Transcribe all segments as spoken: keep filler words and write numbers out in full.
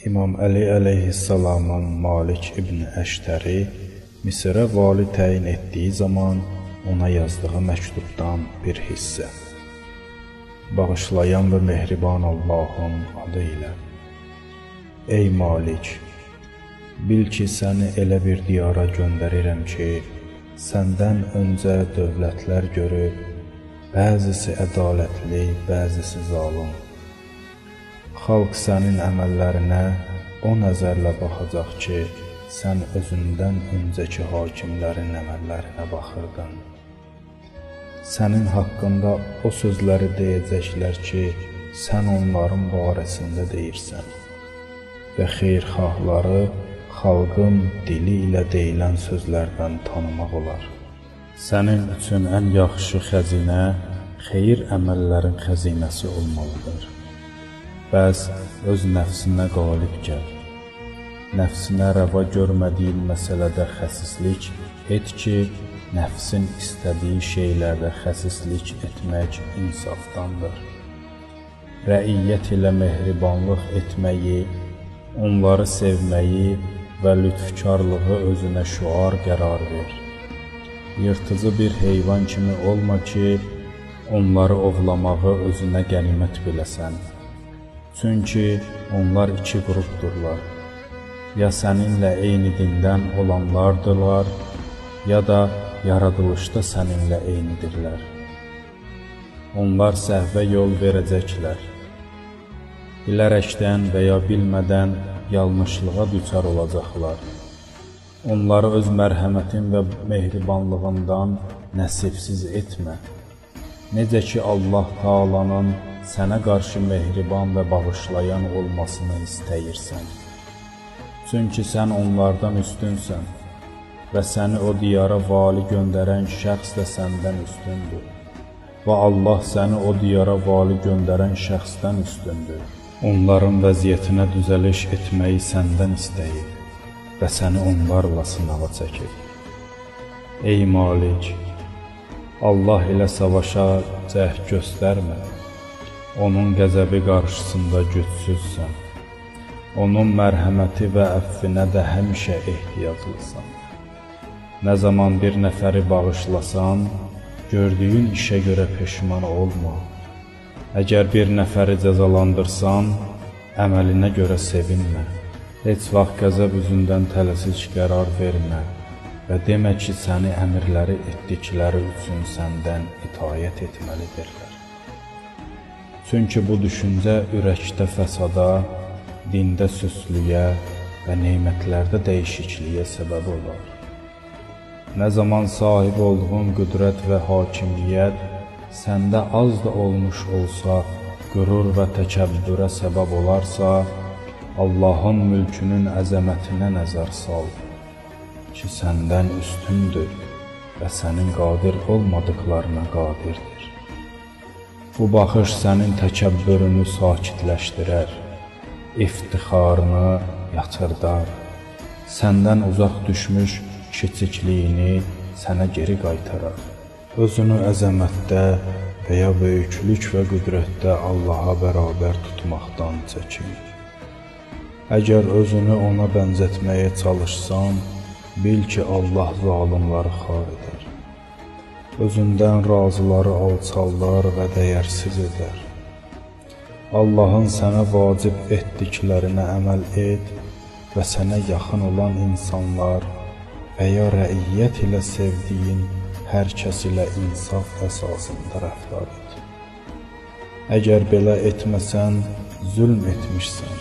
İmam Əli əleyhissalamın Malik ibn Əştəri Misrə vali təyin etdiyi zaman ona yazdığı məktubdan bir hissə. Bağışlayan və mehriban Allahın adı ilə. Ey Malik, bil ki, səni elə bir diyara göndərirəm ki, səndən öncə dövlətlər görüb, bəzisi ədalətli, bəzisi zalım. Xalq sənin əməllərinə o nəzərlə baxacaq ki, sən özündən öncəki hakimlərin əməllərinə baxırdın. Sənin haqqında o sözləri deyəcəklər ki, sən onların barəsində deyirsən və xeyirxahları xalqın dili ilə deyilən sözlərdən tanımaq olar. Sənin üçün ən yaxşı xəzinə xeyir əməllərin xəzinəsi olmalıdır. Bəs öz nəfsinə qalib gəl. Nəfsinə rəva görmədiyin məsələdə xəsislik et ki, nəfsin istədiyi şeylərdə xəsislik etmək insafdandır. Rəiyyət ilə mehribanlıq etməyi, onları sevməyi və lütfkarlığı özünə şüar qərar ver. Yırtıcı bir heyvan kimi olma ki, onları ovlamağı özünə qənimət biləsən. Çünki onlar iki qrupdurlar. Ya səninlə eyni dindən olanlardırlar, ya da yaradılışda səninlə eynidirlər. Onlar səhvə yol verəcəklər. Bilərəkdən və ya bilmədən yanlışlığa düçar olacaqlar. Onları öz mərhəmətin və mehribanlığından nəsibsiz etmə. Necə ki, Allah Taalanın sənə qarşı mehriban və bağışlayan olmasını istəyirsən. Çünki sən onlardan üstünsən və səni o diyara vali göndərən şəxs də səndən üstündür. Və Allah səni o diyara vali göndərən şəxsdən üstündür. Onların vəziyyətinə düzəliş etməyi səndən istəyib və səni onlarla sınağa çəkib. Ey Malik, Allah ilə savaşa cəhd göstərmə. Onun qəzəbi qarşısında gücsüzsən. Onun mərhəməti və əfvinə də həmişə ehtiyaclısan. Nə zaman bir nəfəri bağışlasan, gördüyün işə görə peşman olma. Əgər bir nəfəri cəzalandırsan, əməlinə görə sevinmə. Heç vaxt qəzəb üzündən tələsik qərar vermə və demə ki, səni əmirləri etdikləri üçün səndən itayət etməlidirlər. Çünki bu düşüncə ürəkdə fəsada, dində süslüyə və nemətlərdə dəyişikliyə səbəb olar. Nə zaman sahib olduğun qüdrət və hakimiyyət səndə az da olmuş olsa, qürur və təkəbbürə səbəb olarsa, Allahın mülkünün əzəmətinə nəzər sal ki, səndən üstündür və sənin qadir olmadıqlarına qadirdir. Bu baxış sənin təkəbbürünü sakitləşdirər, iftixarını yatırdar, səndən uzaq düşmüş kiçikliyini sənə geri qaytarar. Özünü əzəmətdə və ya böyüklük və qüdrətdə Allaha bərabər tutmaqdan çəkin. Əgər özünü ona bənzətməyə çalışsan, bil ki, Allah zalimları xar edər. Özündən razıları alçaldar və dəyərsiz edər. Allahın sənə vacib etdiklərinə əməl et və sənə yaxın olan insanlar və ya rəiyyət ilə sevdiyin hər kəs ilə insaf əsasında rəftar et. Əgər belə etməsən, zülm etmişsən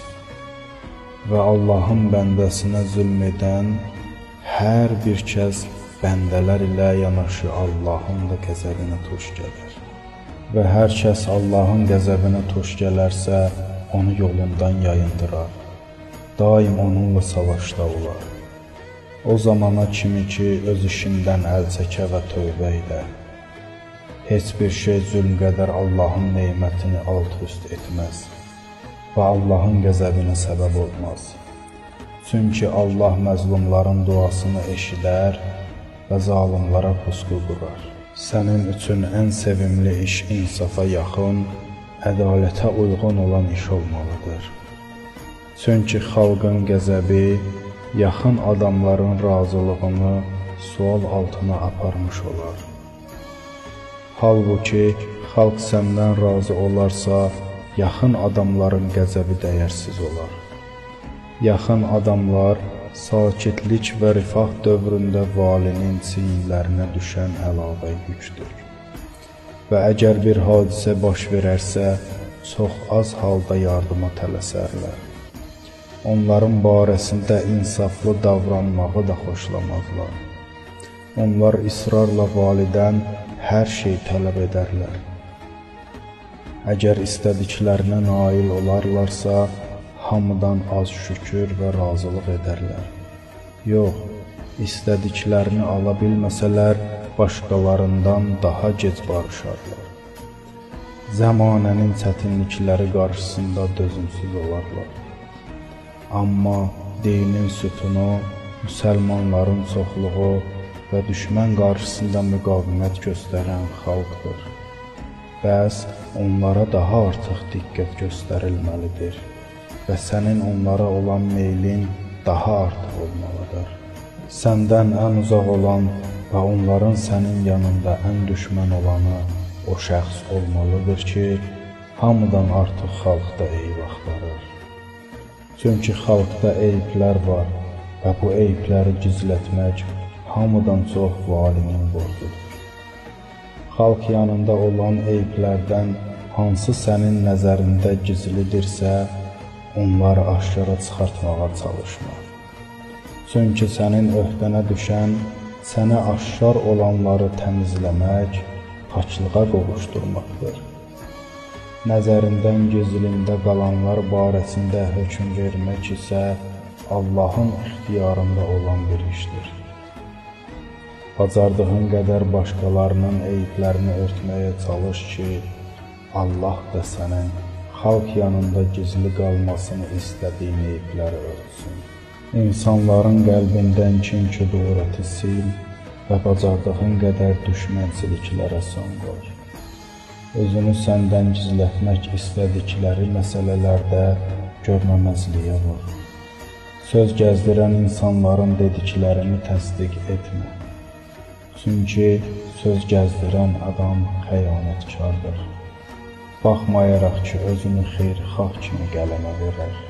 və Allahın bəndəsinə zülm edən hər bir kəs bəndələr ilə yanaşı Allahın da qəzəbinə tuş gələr. Və hər kəs Allahın qəzəbinə tuş gələrsə, onu yolundan yayındırar. Daim onunla savaşda olar. O zamana kimi ki, öz işindən əl çəkə və tövbə edə. Heç bir şey zülm qədər Allahın neymətini alt-üst etməz və Allahın qəzəbinə səbəb olmaz. Çünki Allah məzlumların duasını eşidər və zalimlara pusqu qurar. Sənin üçün ən sevimli iş insafa yaxın, ədalətə uyğun olan iş olmalıdır. Çünki xalqın qəzəbi yaxın adamların razılığını sual altına aparmış olar. Halbuki xalq səndən razı olarsa, yaxın adamların qəzəbi dəyərsiz olar. Yaxın adamlar sakitlik və rifah dövründə valinin çiyinlərinə düşən əlavə yükdür. Və əgər bir hadisə baş verərsə, çox az halda yardıma tələsərlər. Onların barəsində insaflı davranmağı da xoşlamazlar. Onlar israrla validən hər şey tələb edərlər. Əgər istədiklərinə nail olarlarsa, hamıdan az şükür və razılıq edərlər. Yox, istədiklərini ala bilməsələr, başqalarından daha gec barışarlar. Zəmanənin çətinlikləri qarşısında dözümsüz olarlar. Amma dinin sütunu, müsəlmanların çoxluğu və düşmən qarşısında müqavimət göstərən xalqdır. Bəs onlara daha artıq diqqət göstərilməlidir və sənin onlara olan meylin daha artıq olmalıdır. Səndən ən uzaq olan və onların sənin yanında ən düşmən olanı o şəxs olmalıdır ki, hamıdan artıq xalqda eyb axtarır. Çünki xalqda eyiblər var və bu eyibləri gizlətmək hamıdan çox valinin borcudur. Xalq yanında olan eyiblərdən hansı sənin nəzərində gizlidirsə, onları aşkara çıxartmağa çalışma. Çünki sənin öhdənə düşən, sənə aşkar olanları təmizləmək, paçlığa qovuşdurmaqdır. Nəzərindən gizlində qalanlar barəsində hökm vermək isə Allahın ixtiyarında olan bir işdir. Bacardığın qədər başqalarının eyiblərini örtməyə çalış ki, Allah da sənin xalq yanında gizli qalmasını istədiyin eyibləri örtsün. İnsanların qəlbindən kin-küdurəti sil və bacardığın qədər düşmənçiliklərə son qoy. Özünü səndən gizlətmək istədikləri məsələlərdə görməməzliyə vur. Söz gəzdirən insanların dediklərini təsdiq etmə. Çünki söz gəzdirən adam xəyanətkardır. Baxmayaraq ki, özünü xeyirxah kimi qələmə verər.